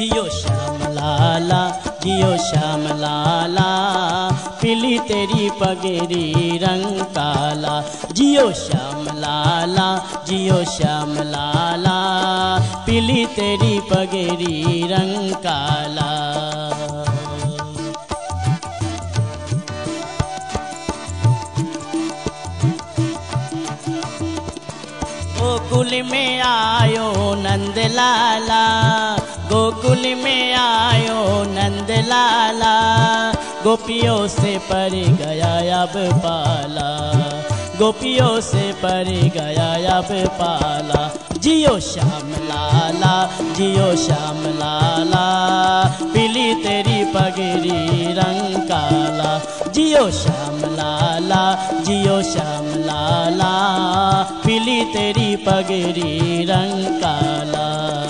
जियो श्याम लाला, जियो श्याम लाला, पीली तेरी पगड़ी रंग काला। जियो श्याम लाला, जियो श्याम लाला, पीली तेरी पगड़ी रंग काला। गोकुल में आयो नंद लाला, गोकुल में आयो नंद लाला, गोपियों से पर गया अब पाला, गोपियों से पर गया अब पाला। जियो श्याम लाला, जियो श्याम लाला, पीली तेरी पगड़ी रंग काला। जियो श्याम लाला, जियो श्याम लाला, पीली तेरी पगड़ी रंग काला।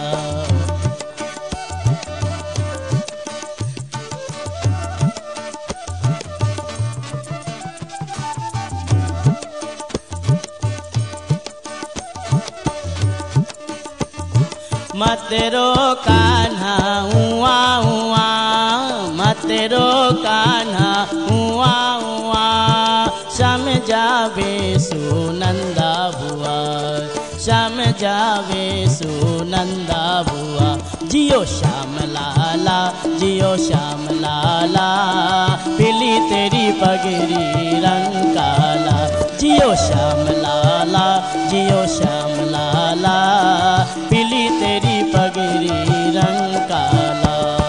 मत रो कान्हा हुआ हुआ, मत रो कान्हा हुआ हुआ, श्याम जावे सुनंदा बुआ, श्याम जावे सुनंदा बुआ। जियो श्याम लाला, जियो श्याम लाला, पीली तेरी पगड़ी रंग काला। जियो श्याम लाला, जियो श्याम लाला, पीली तेरी पगड़ी रंग काला।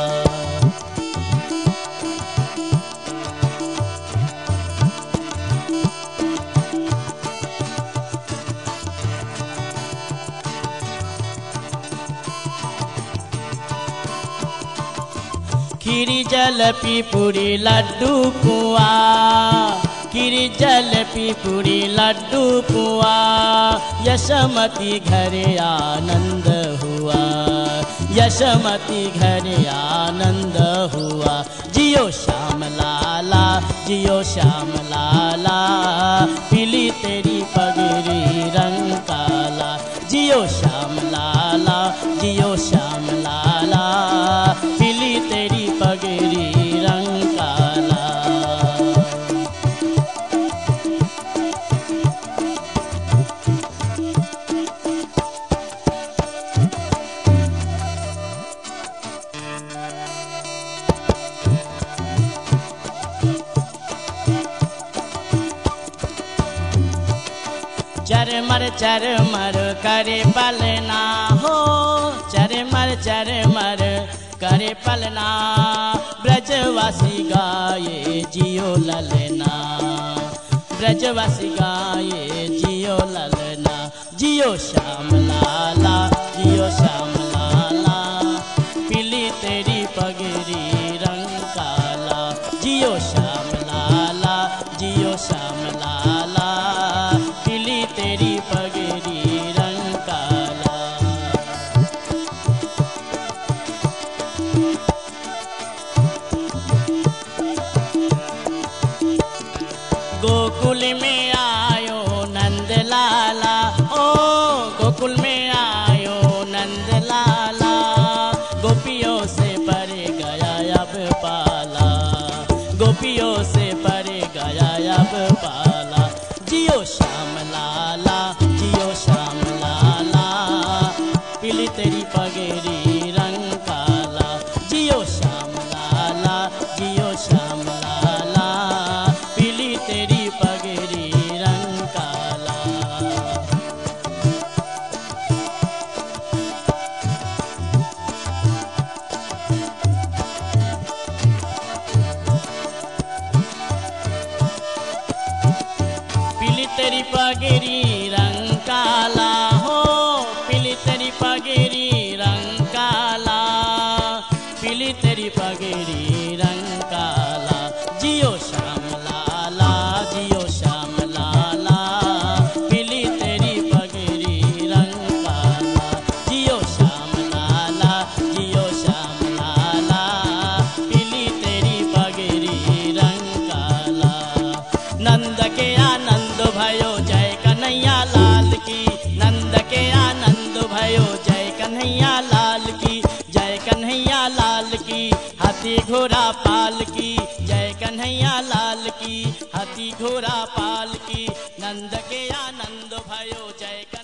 खीरी जलेबी पूरी लड्डू पुआ, खीरी जलेबी पूरी लड्डू पुआ, यशोमती घर आनंद हुआ, यशोमती घर आनंद हुआ। जियो श्याम लाला, जियो श्याम लाला, पीली तेरी पगड़ी रंग काला। जियो श्याम लाला, जियो श्याम लाला, पीली तेरी पगड़ी रंग काला। चरमर करे पलना हो, चरमर करे पलना, ब्रजवासी गाये जियो ललना, ब्रजवासी गाये जियो ललना। जियो श्याम लाला, जियो श्याम लाला, पीली तेरी पगड़ी रंग काला। जियो श्याम लाला, जियो श्याम लाला, पीली तेरी पगड़ी रंग काला। गोकुल में आयो नंद लाला, ओ गोकुल में आयो नंद लाला, गोपियों से पर गया अब पाला, गोपियों से पर गया अब पाला। जियो श्याम लाला, जियो श्याम लाला, पीली तेरी पगड़ी रंग काला। जियो श्याम लाला, जियो श्याम लाला, पीली तेरी पगड़ी रंग काला। पीली तेरी पगड़ी रंग काला हो, पीली तेरी पगड़ी रंग काला, पीली तेरी पगड़ी रंग काला। जियो श्याम लाला, जियो श्याम लाला, पीली तेरी पगड़ी रंग काला। जियो श्याम लाला, जियो श्याम लाला, पीली तेरी पगड़ी रंग काला। नंद के आनंद भयो जय कन्हैया लाल की, नंद के आनंद भयो जय कन्हैया लाल की, जय कन्हैया पाल की, जय कन्हैया लाल की, हाथी घोड़ा पाल की, नंद के आनंद भयो जय।